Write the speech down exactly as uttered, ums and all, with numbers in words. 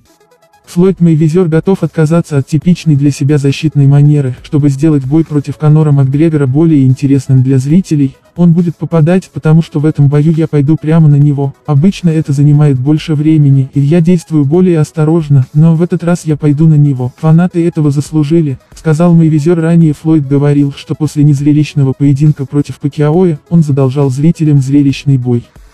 Флойд Мейвезер готов отказаться от типичной для себя защитной манеры, чтобы сделать бой против Конора Макгрегора более интересным для зрителей. Он будет попадать, потому что в этом бою я пойду прямо на него. Обычно это занимает больше времени, и я действую более осторожно, но в этот раз я пойду на него. Фанаты этого заслужили, сказал Мейвезер. Ранее Флойд говорил, что после незрелищного поединка против Пакьяо он задолжал зрителям зрелищный бой.